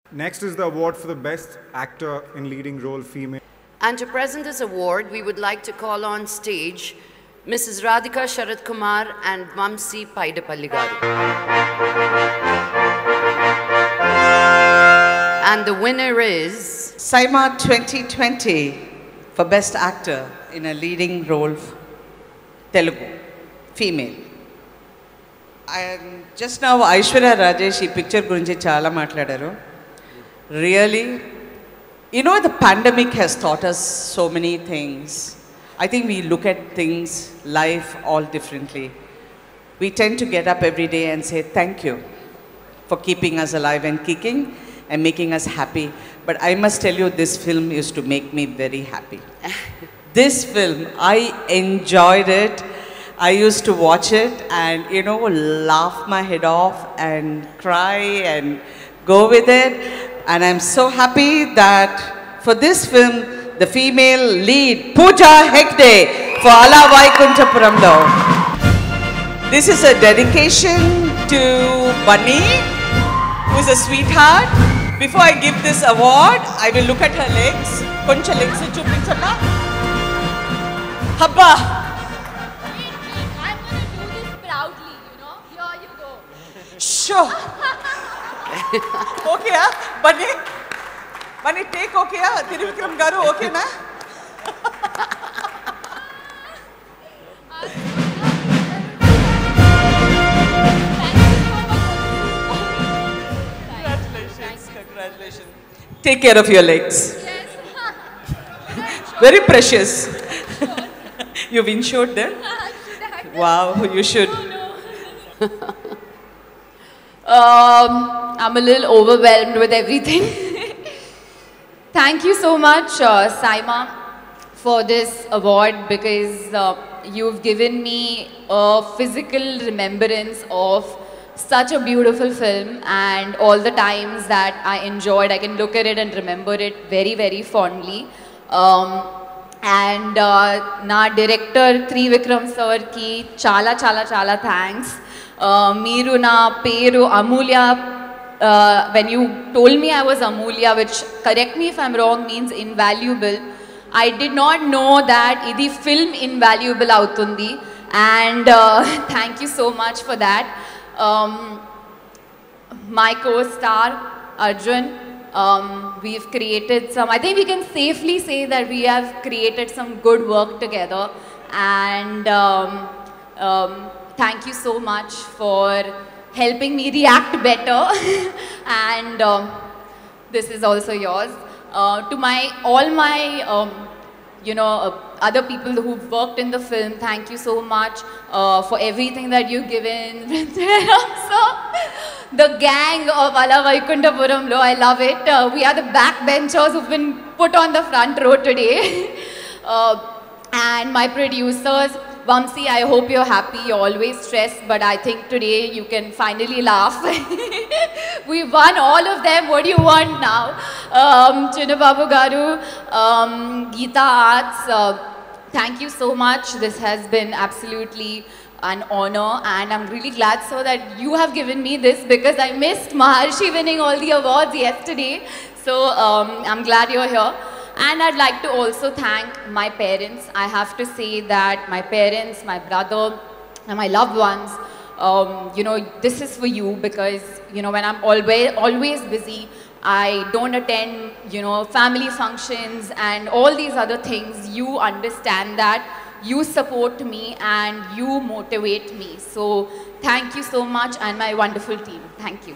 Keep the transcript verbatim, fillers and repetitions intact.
Next is the award for the Best Actor in Leading Role Female. And to present this award, we would like to call on stage Missus Radhika Sharat Kumar and Vamsi Paidapalli Garu. And the winner is SIIMA twenty twenty for Best Actor in a Leading Role, Telugu, Female. And just now Aishwarya Rajesh ee picture gurinchi chaala maatladaru. Really, you know, the pandemic has taught us so many things. I think we look at things, life, all differently. We tend to get up every day and say thank you for keeping us alive and kicking and making us happy. But I must tell you, this film used to make me very happy. This film, I enjoyed it. I used to watch it and, you know, laugh my head off and cry and go with it. And I'm so happy that for this film, the female lead, Pooja Hegde for Ala Vaikuntapuramlo. This is a dedication to Bunny, who is a sweetheart. Before I give this award, I will look at her legs. Koncha legs chupinchana. Habba. I'm going to do this proudly, you know. Here you go. Sure. Okay, ah, Bunny. Bunny, take okay, ah. Trivikram Garu, okay, na? Congratulations, congratulations. Take care of your legs. Yes. Very precious. You've insured them? Wow, you should. Um, I'm a little overwhelmed with everything. Thank you so much, uh, SIIMA, for this award because uh, you've given me a physical remembrance of such a beautiful film and all the times that I enjoyed. I can look at it and remember it very, very fondly. Um, and uh, na director Trivikram sir ki chala chala chala thanks. Uh, Meeru na peru Amulya. Uh, when you told me I was Amulya, which, correct me if I'm wrong, means invaluable, I did not know that idi film invaluable avutundi, and uh, thank you so much for that. Um, my co-star Arjun, um, we've created some, I think we can safely say that we have created some good work together, and um, um, thank you so much for helping me react better. And um, this is also yours. Uh, to my, all my, um, you know, uh, other people who've worked in the film, thank you so much uh, for everything that you've given. So, the gang of Ala Vaikuntapuramlo, I love it. Uh, we are the backbenchers who've been put on the front row today. uh, and my producers, Vamsi, I hope you're happy. You're always stressed, but I think today you can finally laugh. We won all of them. What do you want now? Um, Chinnababu Garu, um, Geeta Arts, uh, thank you so much. This has been absolutely an honor, and I'm really glad, sir, that you have given me this because I missed Maharshi winning all the awards yesterday. So um, I'm glad you're here. And I'd like to also thank my parents. I have to say that my parents, my brother, and my loved ones, um, you know, this is for you because, you know, when I'm always, always busy, I don't attend, you know, family functions and all these other things. You understand that, you support me and you motivate me. So thank you so much, and my wonderful team. Thank you.